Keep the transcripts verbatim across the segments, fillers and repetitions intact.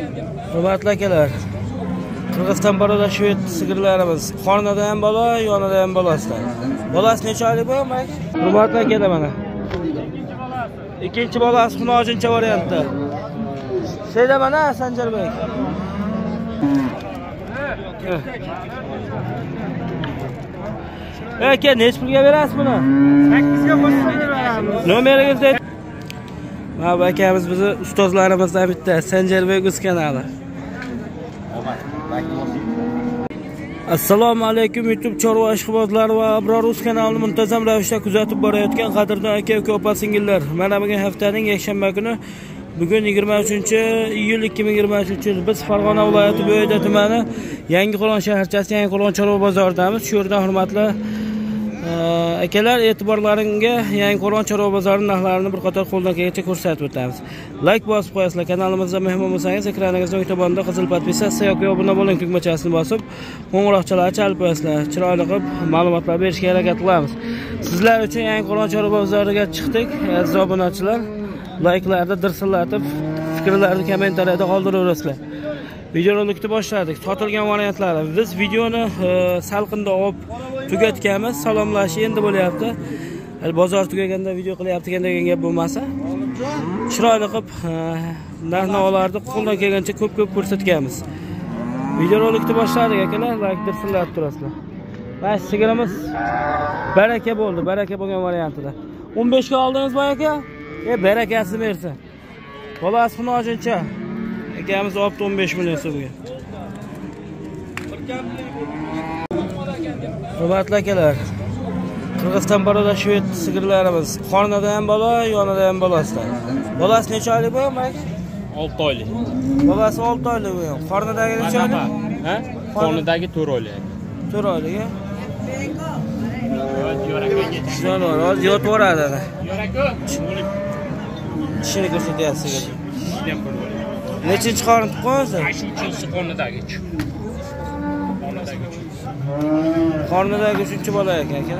Hurmatli akalar. Qirg'iziston baroda shved sigirlarimiz. Qornida ham bola, yonida ham bolasidan. Bolasi necha oylik bu, mak? Hurmatli akalar mana. Ikkinchi bolasi xunojincha variantda. Şeyda mana Sanjarbek. Aka, nech pulga berasiz buni? sakkiz ga beramiz. Nomeringizni ayting. Mana akamiz bizni ustozlarimizdan bitta, Sanjarbek Uz kanali. Assalomu alaykum YouTube chorva ishqibozlari va Abror Uz kanalini muntazam ravishda kuzatib borayotgan qadrdon aka uka opa singillar. Mana bugun haftaning yakshanba kuni, bugun yigirma uchinchi iyul ikki ming yigirma uch yil biz Farg'ona viloyati Bo'yda tumani Yangiqo'rg'on shaharchasi Yangiqo'rg'on chorva bozoridamiz. Shu yerda hurmatli akalar, e'tiborlaringga Yangiqo'rg'on chorva bozorining narxlarini bir qator qo'ldan kelgancha ko'rsatib o'tamiz. Like bosib qo'yasizlar. Kanalimizga mehmon bo'lsangiz, ekraningizning o'ng tomonida qizil podpisatsiya yoki obuna bo'ling tugmachasini bosib, qo'ng'iroqchalarni chalib qo'yasizlar. Chiroyli qilib ma'lumotlar berishga harakat qilamiz. Sizlar uchun Yangiqo'rg'on chorva bozoriga chiqdik, aziz obunachilar. Like'larni dirsillatib, fikrlarni kommentariyada qoldiraverasizlar. Videorolikni boshladik. Sotilgan variantlari. Biz videoni salqinda olib tugatganmiz. Salomlashish endi bo'lyapti. Bozor tugaganda video qilyapti degan gap bo'lmasa, chiroyli qilib narx-navolarni qo'ldan kelgancha ko'p-ko'p ko'rsatganmiz. Videorolikni boshladik akalar, like dirsillatib turasizlar. Va sigirimiz baraka bo'ldi, baraka bo'lgan variantida. o'n besh ga oldingiz boy aka? E, barakasi bersin. Bolasi xunojincha. Akamiz olibdi o'n besh million so'mga. Hurmatli akalar. Qirg'iziston baroda shved sigirlarimiz. Qornida ham bola, yonida ham bolasidan. Bolasi necha oylik bu, mak? olti oylik. Bolasi olti oylik bu. Qornidagi necha oylik? Ha? Qornidagi to'rt oylik. to'rt oylik, ha? Shundan hozir yotib boradi ana. Tishini ko'rsatyapsiz. Ishdan ko'rib. Nechinchi qorni tuqqansiz? uchinchi qornidagi. Qornidagi. Qornidagi uchinchi bola ekan, aka.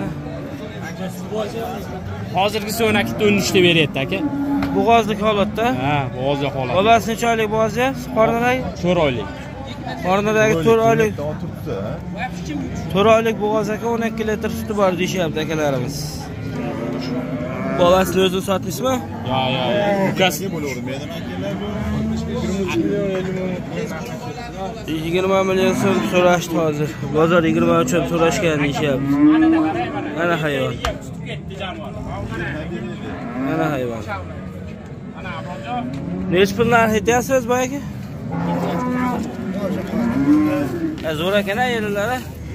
Hozirgisi o'n ikki o'n uch deb beryapti, aka. Bo'g'ozlik holatda? Ha, bo'g'ozlik holat. Bolasi necha oylik bo'g'ozi? Qornidagi? to'rt oylik. Qornidagi to'rt oylik. to'rt oylik bo'g'oz aka, o'n ikki litr suti bor deyapti akalarimiz. Bolasini o'zi sotmaysizmi? Yo, yo, ukasi bo'laverdi. Mening akalar yigirma million so'm so'rashdi hozir. Bozor yigirma uch so'm so'rashgan deyapti. Mana hayvon. Mana hayvon. Nech pul narx aytyapsiz boy aka? Zo'r ekan yerlari.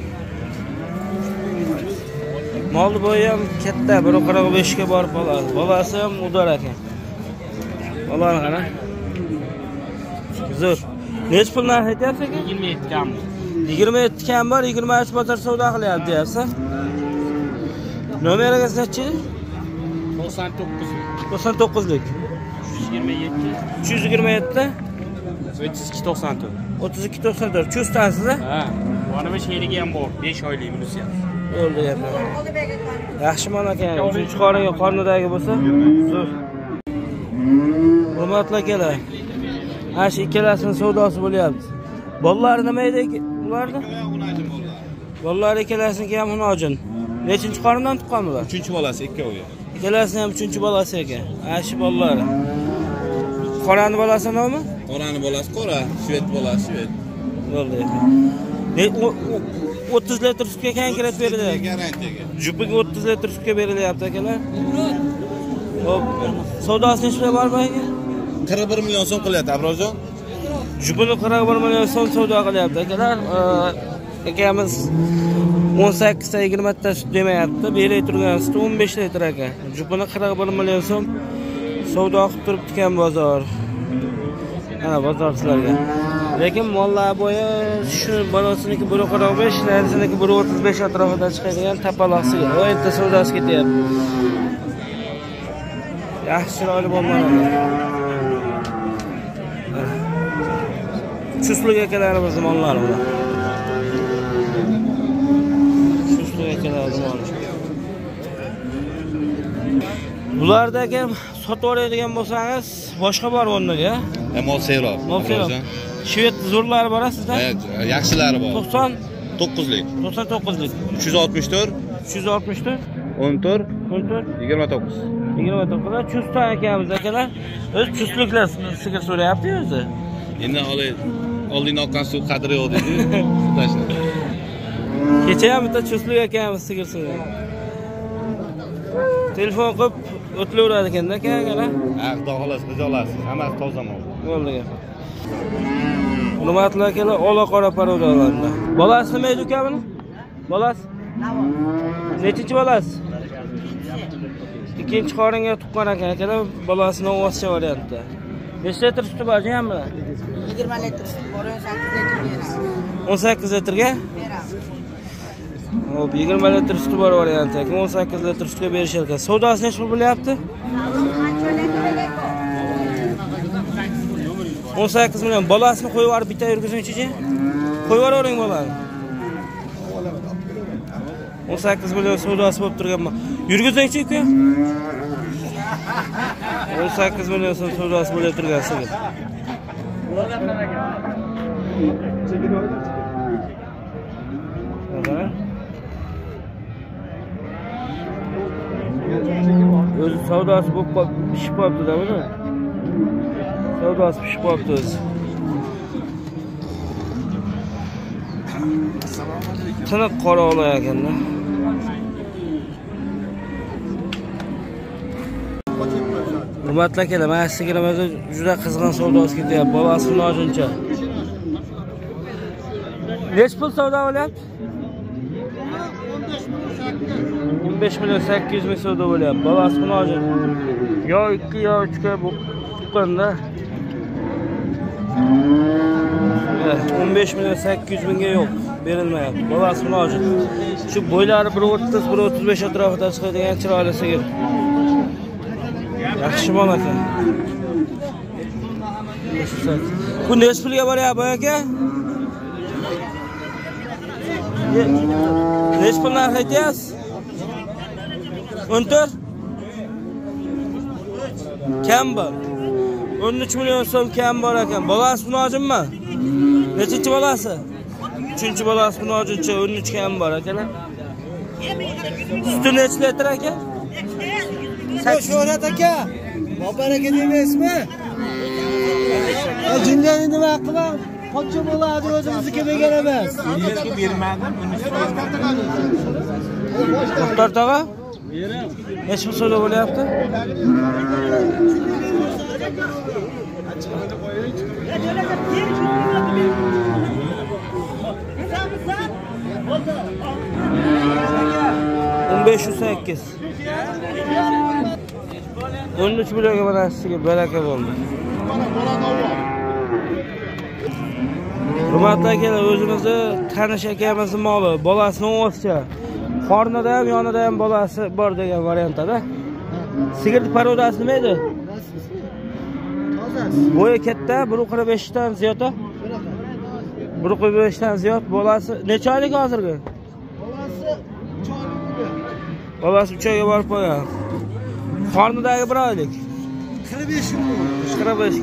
Mol bo'yi ham katta, bir qirq besh ga borib qoladi. Bolasi ham udor ekan. Bolani qara. Zo'r. Nech pul narx aytyapsiz aka? yigirma yetti kam. yigirma yetti kam bor, yigirma uch bozor savdo qilyapti deyapsiz. Nomeringiz nechi? to'qson to'qqiz. to'qson to'qqizlik. uch yuz yigirma yetti. o'ttiz ikki to'qson to'rt. o'ttiz ikki to'qson to'rt. Chustasiz a? Ha. Mana shu yerga ham bor, besh oylik minus ham. Bo'ldi ekan. Yaxshi mana ekan. Uchinchi qoringa qornidagi bo'lsa, zo'r. Hurmatli akalar. Ana shu ikkalasining savdosi bo'lyapti. Bolalari nima edi ularni? Bolalari ikkalasinikiga ham xunojin. Nechinchi qorindan tuqqan bular? uchinchi bolasi ikkovi. Ikkalasining ham uchinchi bolasi ekan. Ana shu bolalari. Qorani bolasi nima? Qorani bolasi qora, shved bolasi shved. Bo'ldi ekan. o'ttiz litr sutga konkret beriladi. Garantiyaga. Jupiga o'ttiz litr sutga berilyapti akalar. Hop, savdosi nechta bor bu aka? qirq bir million so'm qilyapti Abrojon. Jupini qirq bir million so'm savdo qilyapti akalar. Akamiz o'n sakkiz ta yigirma ta sut demayapti. Beray turgan sut o'n besh litr aka. Jupini qirq bir million so'm savdo qilib turibdi ekan bozor. Mana bozor sizlarga. Lekin mollar bo'yi shu balosiniki bir qirq besh, narisiniki bir o'ttiz besh atrofida chiqadigan tapaloqsiga. O yerda savdosi ketyapti. Yaxshi chiroyli bo'lmadi. Chustlik akalarimiz mollari bular. Chustlik akalarimiz mollari. Bulardagi sotib oladigan bo'lsangiz, boshqa bor o'rniga. Emol Seyrov. Mol Shved zo'rlari bor sizda? Evet, yaxshilari bor. to'qson to'qqizlik. to'qson to'qqizlik. uch yuz oltmish to'rt, uch yuz oltmish to'rt, o'n to'rt, o'n to'rt, yigirma to'qqiz. yigirma to'qqiz. Chuston akamiz akalar. O'z chustliklar sigir so'rayapti o'zi. Endi olay oldin oqqan suv qadri yo'q dedi. Tashladi. Kecha ham bitta chustlik akamiz sigir so'rayapti. Telefon qilib o'tlaveradi ekanda aka akalar. Ha, xudo xolos biz olasiz. Hammasi toza mol. Bo'ldi gap. Hurmatli akalar, ola qora parodalarni. Bolasi nima edi uka buni? Bolasi? Nechinchi bolasi? Ikkinchi qoringa tuqqan ekan akalar, bolasini o'scha variantda. Nechta litr suti bor ham bilan? yigirma litr sut bor, o'n sakkiz litr beramiz. o'n sakkiz litrga? Beramiz. Hop, yigirma litr suti bor variantda, o'n sakkiz litr sutga berishar ekan. Savdosi necha pul bo'lyapti? o'n sakkiz million. Bolasini qo'yib yuborib bitta yurgizingchi-chi. Qo'yib yuboring bolani. o'n sakkiz million savdosi bo'lib turganman. Yurgizingchi uka. o'n sakkiz million so'm savdosi bo'lib turgan sigir. O'zi savdosi bo'lib pishib qolibdi-da buni. Savdosi pishib qolibdi o'zi. Tiniq qora ola ekanda. Hurmatli akalar, mana sigirimizda juda qizg'in savdosi ketyapti. Bolasi nojincha. Nech pul savdo bo'lyapti? o'n besh million sakkiz yuz ming savdo bo'lyapti. Bolasi nojin. Yo ikki yo uch ga bu tuqqanda. o'n besh million sakkiz yuz mingga yo'q, berilmayapti. Bolasi nojin. Shu bo'ylari bir o'ttiz bir o'ttiz besh atrofida chiqadigan chiroyli sigir. Yaxshi mol ekan. Bu nech pulga boryapti aka? Nech pul narx aytyapsiz? o'n to'rt? Kam bor. o'n uch million so'm kam bor ekan. Bolasi nojinmi? Nechinchi bolasi? uchinchi bolasi nojincha, o'n uch kam bor akalar. Suti necha litr aka? Sho'rat aka, baraka demaysizmi? Jinjani nima qilib, pochcha bo'ladi, o'zimizniki degan emas. Yerga bermadim, bunisi. Muxtor tog'a? Necha pul savdo bo'lyapti? o'n besh yuz sakkiz. o'n uch millionga mana sizga baraka bo'ldi. Hurmatli akalar, o'zimizni tanish akamizning moli, bolasini o'scha. Qornida ham, yonida ham bolasi bor degan variantda. Sigirning parodasi nima edi? Bo'yi katta, bir qirq besh dan ziyod. bir qirq besh dan ziyod. Bolasi necha oylik hozirgi? Bolasi uch oyga borib qo'ygan. Qornidagi bir oylik. qirq besh kun. qirq besh.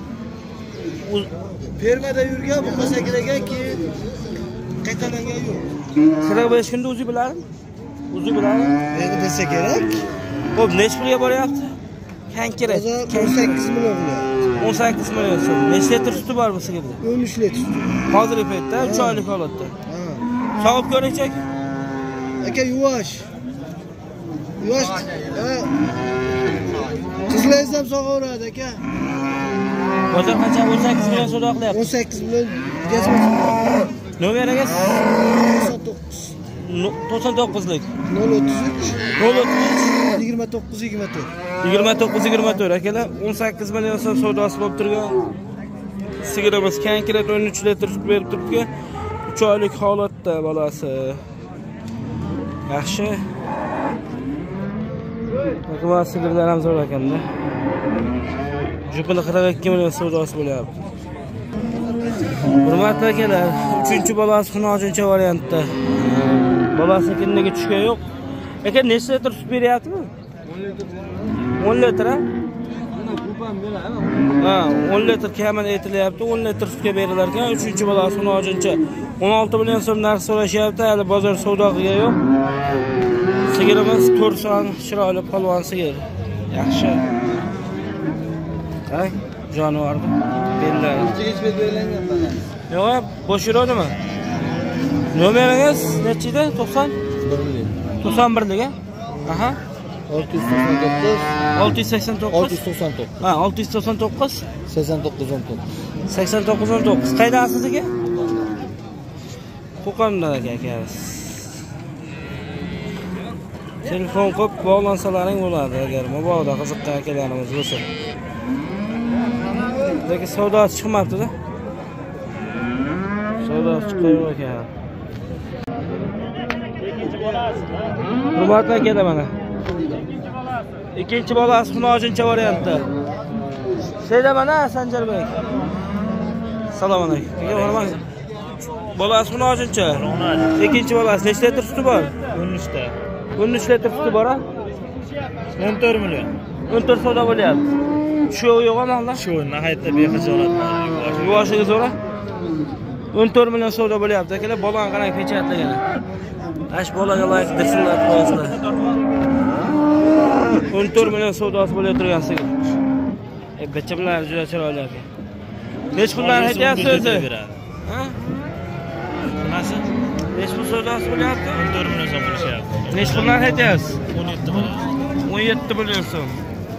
Fermada yurgan, bu qasa kerak keyin qaytalangan yo'q. qirq besh kunda o'zi biladimi? O'zi biladimi? Endi desa kerak. Xo'p, nech pulga boryapti? Kan kerak. o'n sakkiz million bo'lyapti. o'n sakkiz million so'm. Nechta litr suti bor bu sigirda? o'n uch litr. Hozirgi paytda uch oylik holatda. Ha. Sog'ib ko'ringchi. Aka yuvosh. Yuvosh. Ha. Qizlaringiz ham sog'averadi aka. Hozir qancha o'n sakkiz million savdo qilyapti? o'n sakkiz million gazma. Nomeringiz? to'qson to'qqiz. to'qson to'qqizlik. nol o'ttiz uch. nol o'ttiz uch. yigirma to'qqiz yigirma to'rt. yigirma to'qqiz yigirma to'rt akalar, o'n sakkiz million so'm savdosi bo'lib turgan. Sigirimiz konkret o'n uch litr sut berib turibdi. uch oylik holatda bolasi. Yaxshi. Hukmat sigirlar ham zo'r ekanda. Jupini qirq ikki million savdosi bo'lyapti. Hurmatli akalar, uchinchi bolasi xunojincha variantda. Bolasi kindiga tushgan yo'q. Aka nechta litr sut beryaptimi? o'n litr. o'n litr. Ha, o'n litr kamini aytilyapti, o'n litr sutga berilar ekan. uchinchi bolasi xunojoncha o'n olti million so'm narx so'rashyapti. Hali bozor savdo qilgan yo'q. Sigirimiz to'rt son chiroyli polvon sigir. Yaxshi. Hay, jonivordi. Bellar. Hech bet berilgan mana. Yo'q, bo'sh yuradimi? Nomeringiz nechida? to'qson? to'qson birlik, a? Aha. olti yuz to'qson to'qqiz olti yuz sakson to'qqiz. olti yuz to'qson to'qqiz Ha, olti yuz to'qson to'qqiz sakson to'qqiz o'n to'qqiz sakson to'qqiz o'n to'qqiz. Qaydasiz aka? Qo'qondan aka akamiz. Telefon qilib bog'lansalaring bo'ladi agar mabodo qiziqqan akalarimiz bo'lsa. Lekin savdosi chiqmabdi-da. Savdosi chiqib ekan. Hurmatli akalar mana. Ikkinchi bolasi xunojincha variantda. Şeyda mana Sanjarbek. Salom alaykum. Hurmat. Bolasi xunojincha. Ikkinchi bolasi nechta litr suti bor? o'n uch ta. o'n uch litr suti bor-a? o'n to'rt million. o'n to'rt savdo bo'lyapti. Shu yo'q amalda. Shu nihoyatda bexijolat. Yuvoshiga zo'ra. o'n to'rt million savdo bo'lyapti. Akalar bolani qarang pechatlagan. Ash bolaga loyiq dirsinlar qo'yasizlar. o'n to'rt million savdosi bo'lib turgan sigir. E bichimlar juda chiroyli ekan. Nech puldan aytyapsiz o'zi? Ha? Nasi? Nech pul savdosi bo'lyapti? o'n to'rt million so'm qilishyapti. Nech puldan aytyapsiz? o'n yetti million. o'n yetti million so'm.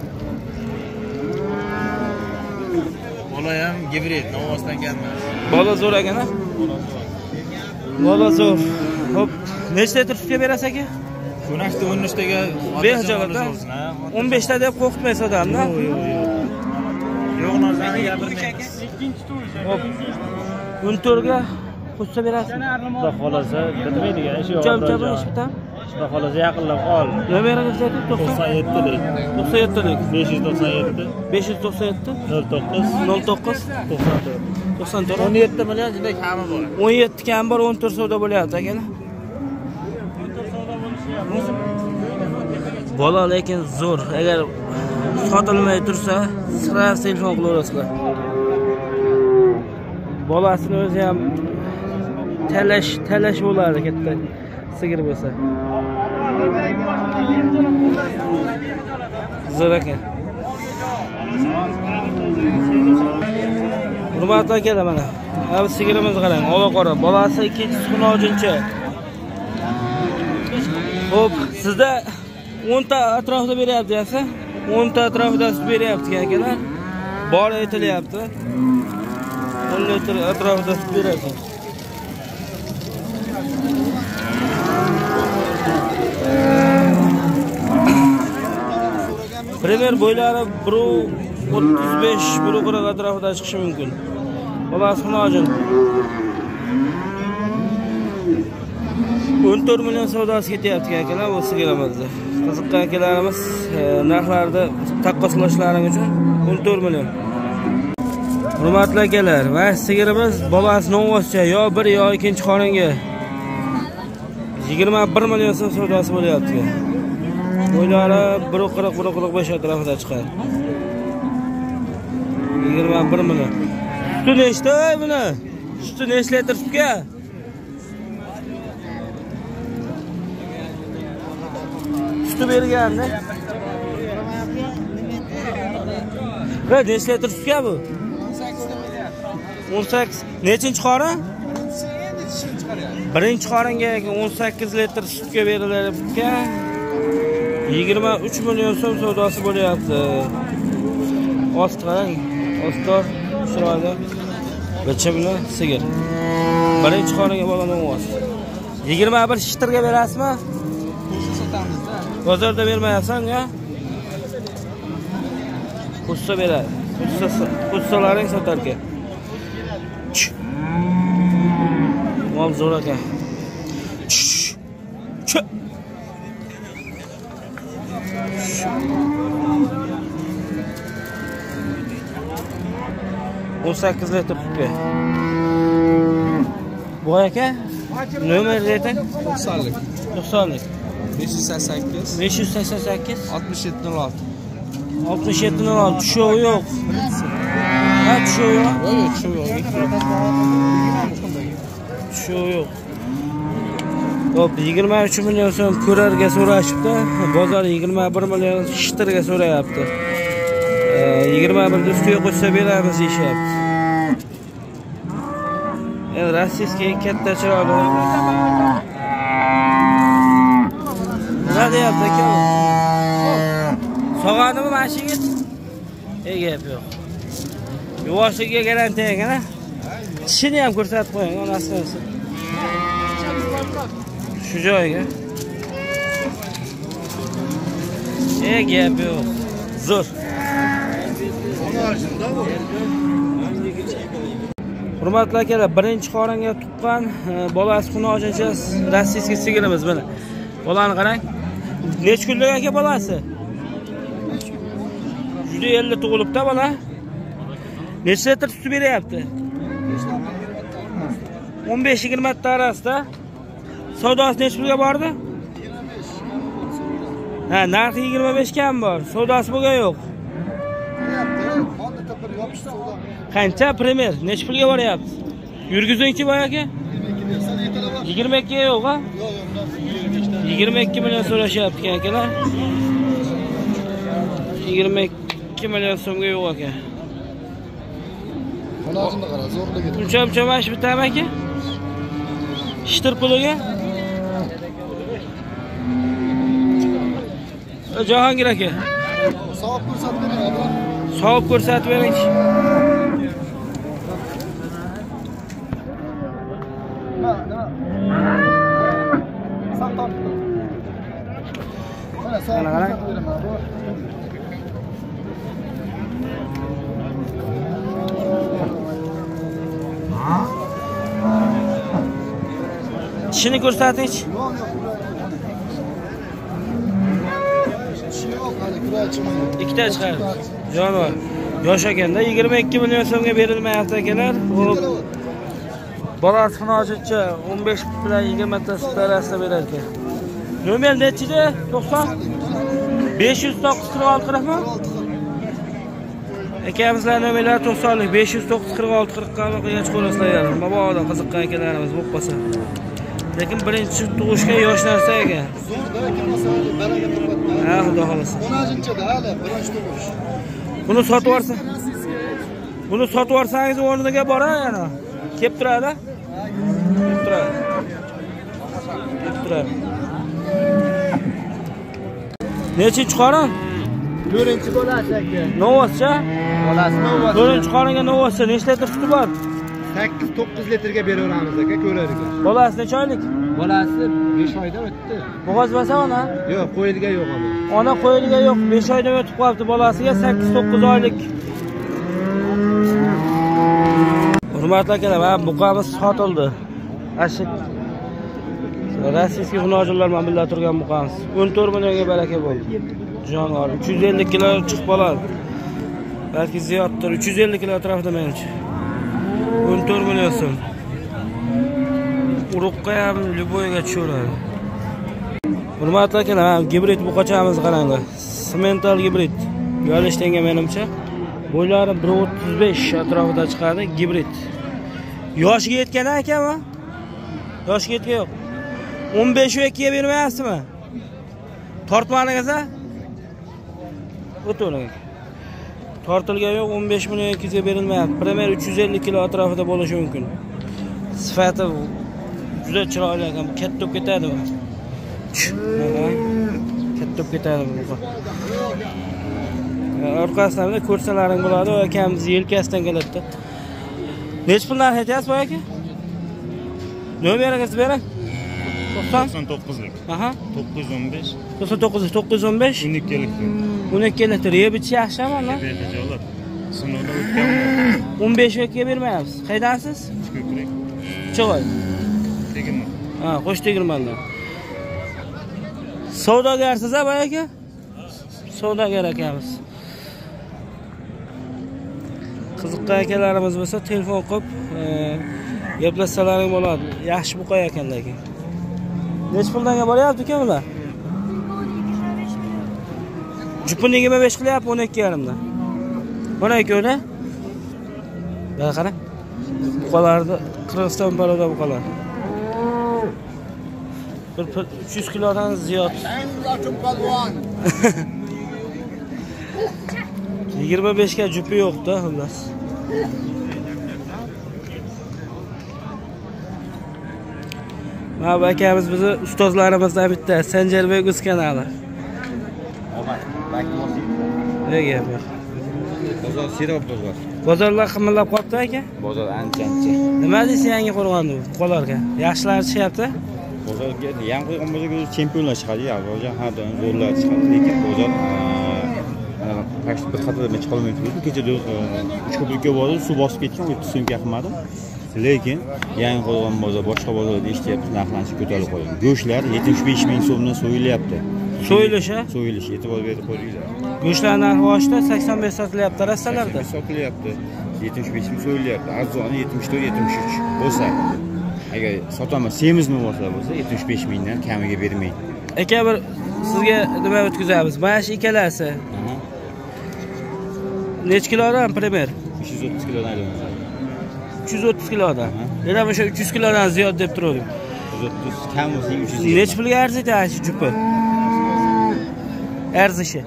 Bola ham gibrid, novvosdan kelmas. Bola zo'r ekan-a? Bola zo'r. Hop, nechta litr sutga berasiz aka? Kunashda o'n uch taga behijolatda o'n besh ta deb qo'rqitmaysiz odamni. Yo'q, yo'q, yo'q. Yo'q narsani gapirmaymiz. Hop. o'n to'rt ga qo'shsa berasiz. Xudo xolasa bitmaydigan ish yo'q. Cham-cham ish bitam. Xudo xolasa yaqinlab qol. Nomeringizni ayting, to'qson yettilik. to'qson yettilik. besh yuz to'qson yetti. besh yuz to'qson yetti. nol to'qqiz. nol to'qqiz. to'qson to'rt. to'qson to'rt. o'n yetti million juda kami bor. o'n yetti kam bor, o'n to'rt savdo bo'lyapti akalar. Bola lekin zo'r. Agar sotilmay tursa, sira telefon qilaverasizlar. Bolasini o'zi ham talash, talash bo'ladi katta sigir bo'lsa. Zo'r ekan. Hurmatli akalar mana. Abi sigirimizni qarang, ola qora. Bolasi ikkinchisi xunojincha. Hop, sizda o'n ta atrofida beryapti-yasa? o'n ta atrofida sut beryapti akalar. Bor aytilyapti. o'n litr atrofida sut beryapti. Primer bo'ylari bir o'ttiz besh bir qirq atrofida chiqishi mumkin. Bolasi xunojin. o'n to'rt million savdosi ketyapti akalar bu sigirimizda. Qiziqqan akalarimiz narxlarni taqqoslashlaring uchun o'n to'rt million. Hurmatli akalar, va sigirimiz bolasi novvoscha yo bir yo ikkinchi xoninga yigirma bir million so'm savdosi bo'lyapti. Bo'ylari bir qirq bir qirq besh atrofida chiqadi. yigirma bir million. Suti nechta buni? Suti nechta litr sutga? Suti berganda. Va nechta litr sutga bu? o'n sakkiz. Nechinchi qora? Birinchi qoringa o'n sakkiz litr sutga berilyapti. yigirma uch million so'm savdosi bo'lyapti. Osti qarang, ostor chiroyli bichimli sigir. Birinchi qoringa bo'lgan o'g'il. yigirma bir shitirga berasizmi? Bozorda bermayapsan-ya? Qo'shsa beradi. Qo'shsa, qo'shsalaring sotarga. Mol zo'r ekan. o'n sakkiz litr sutga. Boy aka, nomer ayting. to'qsonlik to'qsonlik. besh yuz sakson sakkiz besh yuz sakson sakkiz oltmish yetti nol olti oltmish yetti nol olti tushovi yo'q. Ha, tushovi yo'q. Yo'q, tushovi yo'q. Tushovi yo'q. Hop, yigirma uch million so'm ko'rarga so'rashibdi. Bozor yigirma bir million shtirga so'rayapti. yigirma bir ustiga qo'shsa beramiz deyishyapti. Endi rossiyskiy katta chiroyli. Nima deyapti aka? Sog'adimi mashinangiz? Ega gap yo'q. Yuvoshiga garantiya ekan-a? Tishini ham ko'rsatib qo'ying, onasini. Shu joyiga. Ega gap yo'q. Zo'r. Hurmatli akalar, birinchi qoringa tuqqan bolasi xunojincha rossiyskiy sigirimiz mana. Bolani qarang. Nech kunlik aka bolasi? juda ellik tug'ilibdi bola. Necha litr sut beryapti? o'n besh yigirma ta orasida. Savdosi necha pulga bordi? Ha, narxi yigirma besh kam bor. Savdosi bo'lgan yo'q. Qancha primer? Necha pulga boryapti? Yurgizingchi boy aka? yigirma ikki ga yo'q, ha? yigirma ikki million so'rashyapti akalar. yigirma ikki million so'mga yo'q aka. Qanotini qara, zo'rligi. Uncha-muncha mash bitami aka? Shtir puliga? Jahongir aka. Savob ko'rsatib bering. Savob ko'rsatib bering. Nima, nima? Savob. Mana savob ko'rsatib beraman. Tishini ko'rsating. Yo'q, yo'q. Tishi yo'q, hali kura chiqmaydi. Ikkita chiqar. Jonivor. Yosh ekanda yigirma ikki million so'mga berilmayapti akalar. Bolasi xunojincha o'n besh bilan yigirma ta sut arasida berar ekan. Nomer nechida? to'qson? besh yuz to'qqiz qirq olti qirqmi? Akamizlar nomerlar to'qsonlik besh yuz to'qqiz qirq olti qirqqa aloqaga chiqarasizlar. Mabodo qiziqqan akalarimiz bo'lib qolsa. Lekin birinchi tug'ishga yosh narsa ekan. Zo'r baraka masalasi, baraka qilibdi. Ha, xudo xolasa. o'ninchi hali birinchi tug'ish. Buni sotib yuborsa. Buni sotib yuborsangiz o'rniga borar yana. Kelib turadi. Kelib turadi. Kelib turadi. Nechinchi qorin? to'rtinchi bolasi aka. Novoscha? Bolasi novos. to'rtinchi qoringa novoscha nechta litr suti bor? sakkiz to'qqiz litrga beraveramiz aka ko'rariga. Bolasi necha oylik? Bolasi besh oyda o'tdi. Bo'g'ozbasa ona? Yo'q, qo'yilga yo'q ona. Ona qo'yilga yo'q, besh oydan o'tib qolibdi, bolasiga sakkiz to'qqiz oylik. Hurmatli akalar, mana buqamiz sotildi. Ashik rossiyskiy xunojinlar bilan birga turgan buqamiz. o'n to'rt millionga baraka bo'ldi. Jonivor uch yuz ellik kilo chiqib qoladi. Balki ziyoddir, uch yuz ellik kilo atrofida menimcha. o'n to'rt million so'm. Uruqqa ham Luboyga tushaveradi. Hurmatli akalar, gibrid buqachamiz qaranglar. Simental gibrid. Yo'lishtenga menimcha bo'ylari bir o'ttiz besh atrofida chiqadi, gibrid. Yoshiga yetgan ekanmi? Yoshiga yetgan yo'q. o'n besh va ikki ga bermayapsizmi? Tortmanigaza? O'to'ring. Tortilgan yo'q, o'n besh million ikki yuz ga berilmayapti. Primer uch yuz ellik kilo atrofida bo'lishi mumkin. Sifati juda chiroyli ekan. Katta bo'lib ketadi bu. Katta bo'lib ketadi bu. Orqasidan ko'rsalaring bo'ladi, va akamiz yelkasidan keladi. Nech pul narx aytyapsiz boy aka? Nomeringizni bering. to'qson to'qqizlik. Aha. to'qqiz yuz o'n besh. to'qson to'qqiz to'qqiz yuz o'n besh. o'n ikkilik. o'n ikkilik. Rebichi yaxshimi ona? Rebichilar. Sinovdan o'tganmi? o'n besh va ikki ga bermayapsiz. Qaydansiz? Ko'krak. Cho'g'ay. Tegirman. Ha, qo'sh tegirmandan. Savdogarsiz a boy aka? Savdogar akamiz. Qiziqqan akalarimiz bo'lsa telefon qilib gaplashsalaring bo'ladi. Yaxshi buqay ekan lekin. Nech puldanga boryapti uka bular? Jupini yigirma besh qilyapti o'n ikki yarim dan. o'n ikki o'da. Mana qarang. Buqalarni Qirg'iziston baroda buqalar. Bir uch yuz kilodan ziyod. yigirma besh ga jupi yo'q-da, xullas. Mana akamiz bizni ustozlarimizdan bitta Sanjarbek Uz kanali. Nega bu? Bozor sirop bozor. Bozorlar qimillab qopti aka? Bozor ancha-ancha. Nima deysiz yangi qo'rg'onni buqalarga? Yaxshilar chiqyapti? Bozorga yangi qo'ygan bozorga chempionlar chiqadi, avvalja haddan zo'rlar chiqadi, lekin bozor bir qatorda chiqolmaydi. Kecha uch ko'prikka borib, suv bosib ketgan, yetti so'mga qilmadim. Lekin yangi qo'ygan bozor boshqa bozorda eshityapti, narxlanishi ko'tarilib qo'ygan. Go'shtlar yetmish besh ming so'mdan so'yilyapti. So'yilishi? So'yilish, e'tibor berib qo'yinglar. Go'shtlar narxi oshdi, sakson besh sotilyapti rastalarda. Sotilyapti. yetmish besh ming so'yilyapti. Arzoni yetmish to'rt yetmish uch bo'lsa, agar sotaman semiz ming bo'lsa bo'lsa yetmish besh mingdan kamiga bermaydi. Aka bir sizga nima o'tkazamiz? Mana shu ikkalasi. Nech kilodan primer? uch yuz o'ttiz kilodan aylanadi. uch yuz o'ttiz kilodan. Yana o'sha uch yuz kilodan ziyod deb turdim. uch yuz o'ttiz kam bo'lsa uch yuz. Nech pulga arziydi shu jupi? Arzishi.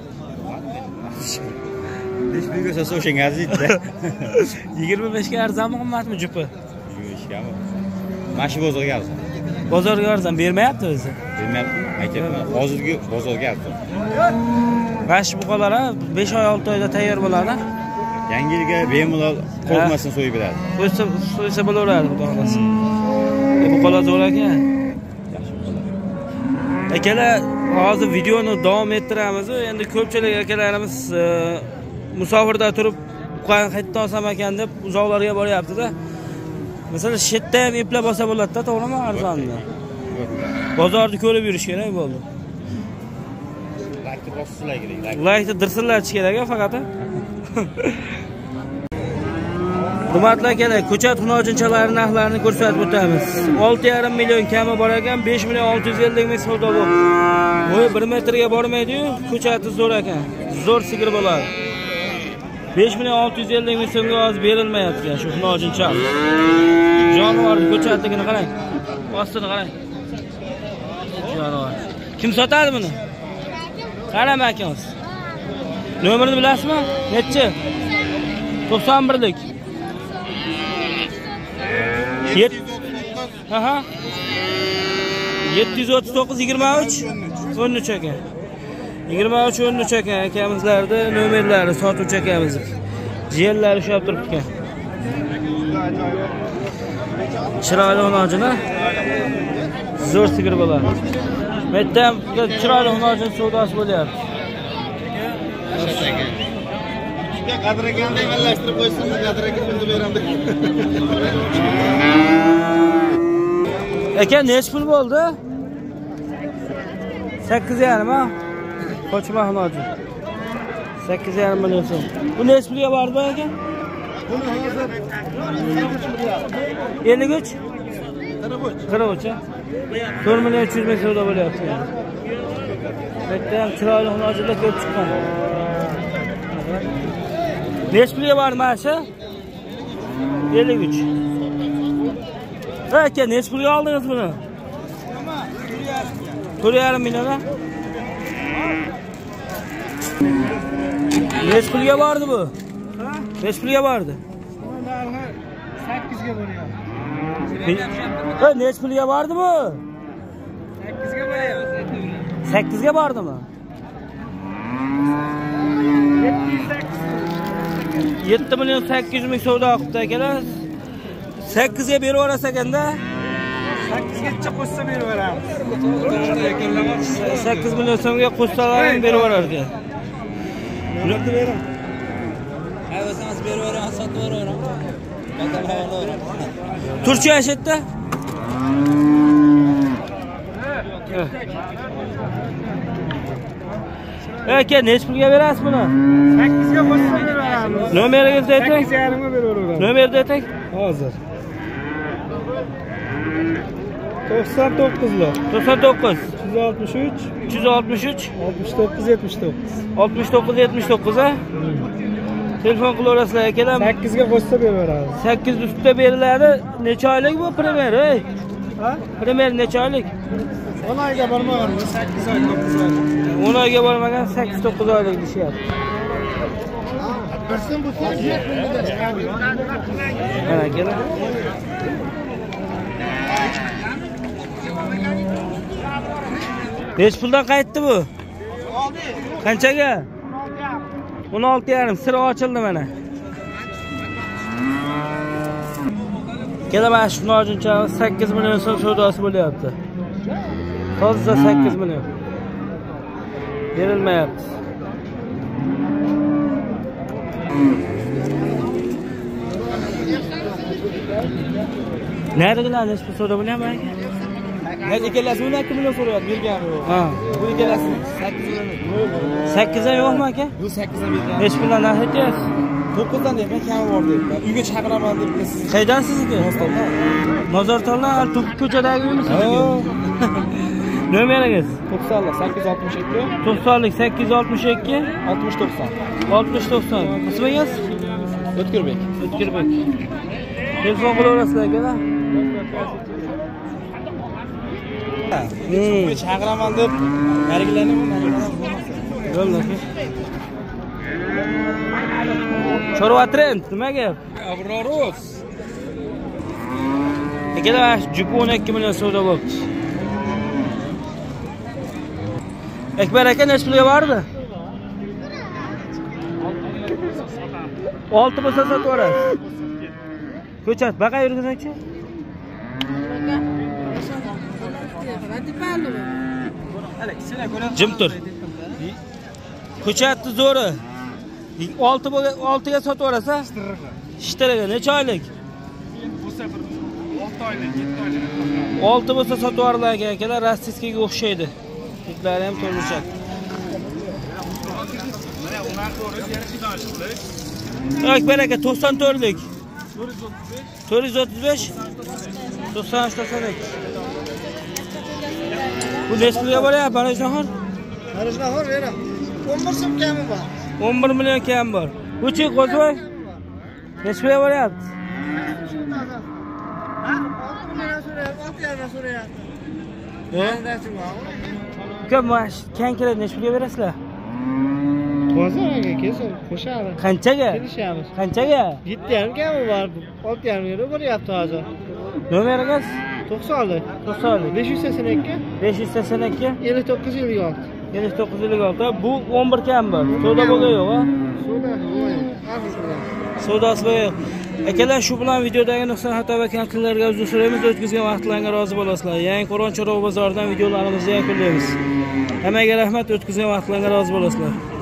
Nech pulga so'sa o'shanga arziydi-da. yigirma besh ga arzonmi, qimmatmi jupi? yigirma besh gami. Mana shu bozorga arzon. Bozorga arzon bermayapti o'zi. Bermayapti. Aytyapman, hozirgi bozorga arzon. Mana shu buqalar besh oy olti oyda tayyor bo'ladi. Yangi yilga bemalol qo'rqmasdan so'yib beradi. Qo'ysa so'ysa bo'laveradi, xudo xolasa. Bu buqalar zo'r ekan. Yaxshi buqalar. Akalar, hozir videoni davom ettiramiz. Endi ko'pchilik akalarimiz musofirda turib buqani qayerdan olsam ekan deb uzoqlarga boryapti-da. Masalan, shu yerda ham eplab olsa bo'ladi-da, to'g'rimi, arzonni? Bozorni ko'rib yurish kerak bo'ldi. Laykni bosishlar kerak. Laykni dirsinlatish kerak faqat. Hurmatli akalar, ko'chat xunojinchalar narxlarini ko'rsatib o'tamiz. olti yarim million kami bor ekan, besh million olti yuz ellik ming savdo bu. Voy bir metrga bormaydi-yu, ko'chati zo'r ekan. Zo'r sigir bo'ladi. besh million olti yuz ellik ming so'mga hozir berilmayapti shu xunojincha. Jonivor ko'chatligini qarang. Ostini qarang. Jonivor. Kim sotadi buni? Qarang akamiz. Nomerini bilasizmi? Nechi? to'qson birlik. Aha. yetti yuz o'ttiz to'qqiz yigirma uch o'n uch ekan. yigirma uch o'n uch ekan akamizlarda nomerlari sotuvchi akamiz. Jiyallari ushlab turibdi ekan. Chiroyli xonojina. Zo'r sigir bo'ladi. Metdan chiroyli xonojin savdosi bo'lyapti. Qadr ekanda emanlashtirib qo'ysin, qadr aka pulni beraman. Aka nech pul bo'ldi? sakkiz yarim ha? Qo'chma xonojin. sakkiz yarim million so'm. Bu nech pulga bordi aka? Buni hozir ellik uch? qirq uch. to'rt million uch yuz ming savdo bo'lyapti. Bitta ham chiroyli xonojinlar ko'p chiqqan. Nech pulga bordi mana shu? ellik uch. Aka nech pulga oldingiz buni? to'rt yarim million ha? Nech pulga bordi bu? Nech pulga bordi? sakkiz ga boryapti. Ha, nech pulga bordi bu? sakkiz ga boryapti. sakkiz ga bordimi? yetti million sakkiz yuz ming savdo qilibdi akalar. sakkiz ga berib yuborsa ekanda. sakkiz gacha qo'shsa berib beramiz. sakkiz million so'mga qo'shsalar ham berib yuborardi. Buni beraman. Ha, o'zingiz berib beraman, sotib beraman. Turchi yashitda? Aka, nech pulga berasiz buni? sakkiz ga qo'shsa berib beramiz. Nomeringizni ayting. sakkiz yarim ga berib beraman. Nomerni ayting. Hozir. to'qson to'qqizlar. to'qson to'qqiz. uch yuz oltmish uch. uch yuz oltmish uch. oltmish to'qqiz yetmish to'qqiz. oltmish to'qqiz yetmish to'qqiz ha? Telefon qilaverasizlar akalar. sakkizga qo'shsa beraveramiz. sakkiz ustida beriladi. Necha oylik bu primer, ey? Ha? Primer necha oylik? o'n oyga bormagan, sakkiz oy, to'qqiz oy. o'n oyga bormagan sakkiz to'qqiz oylik deyapti. Birsin bu so'z Mana kelar. Besh puldan qaytdi bu? Qanchaga? o'n olti yarim. Sir ochildi mana. Kelar mana shu nojincha sakkiz million so'm savdosi bo'lyapti. Toza sakkiz million. Berilmayapti. Nerede lan hiç bu soru bilen mi? Ne ikilasi o'n ikki million so'rayapti, bergani yo'q. Ha. Bu ikilasi sakkiz million. sakkizdan yo'qmi aka? Bu sakkizdan bergan. Besh puldan narx aytyapsiz. to'qqizdan deyapman, kami bor deyapman. Uyga chaqiraman deb siz. Qaydan sizniki? Nostondan. Mozortondan Altuq ko'chadagi uymi sizniki? Nomeringiz? to'qsonlar sakkiz yuz oltmish ikki. to'qsonlik sakkiz yuz oltmish ikki oltmish to'qson. oltmish to'qson. Ismingiz? O'tkirbek. O'tkirbek. Telefon qilaverasizlar akalar. Uyga chaqiraman deb narigilarni narigilarni Yo'llar. Chorva trend, nima gap? Abrorus. Akalar, jup o'n ikki million savdo bo'libdi. Akbar aka necha pulga bordi? olti bo'lsa sotaverasiz. Ko'chat, baqa yurgizingchi. Jim tur. Ko'chatni zo'ri. olti olti ga sotaverasa? Ishtiraga necha oylik? olti oylik, yetti oylik. olti bo'lsa sotaverlar aka, akalar rossiyskiga o'xshaydi. Pullari ham to'g'richa. Akbar aka to'qson to'rtlik. to'rt yuz o'ttiz besh. to'qson uch to'qson ikki. Bu nechga bo'lyapti, Barajnahor? Barajnahor beraman. o'n bir so'm kami bor. o'n bir million kam bor. Uchi qo'zvoy. Nechga bo'lyapti? Ko'p mash, kanklar nechga berasizlar? To'g'ri, kesin qo'shadi. Qanchaga? Kelishamiz. Qanchaga? yetti yarim kami bor. olti yarim ga bo'lyapti hozir. Nomeringiz? to'qsonlik. to'qsonlik. besh yuz sakson ikki. besh yuz sakson ikki. ellik to'qqiz ellik olti. ellik to'qqiz ellik olti. Bu o'n bir kam bor. Savdo bo'lgan yo'q, ha? Savdo yo'q. Aslida. Savdosi yo'q. Akalar, shu bilan videodagi nuqson xato va kamchiliklarga uzr so'raymiz. O'tkazgan vaqtlaringizga rozi bo'lasizlar. Yangi Qo'ron Chorva bozoridan videolarimizni yakunlaymiz. Hammaga rahmat, o'tkazgan vaqtlaringizga rozi bo'lasizlar.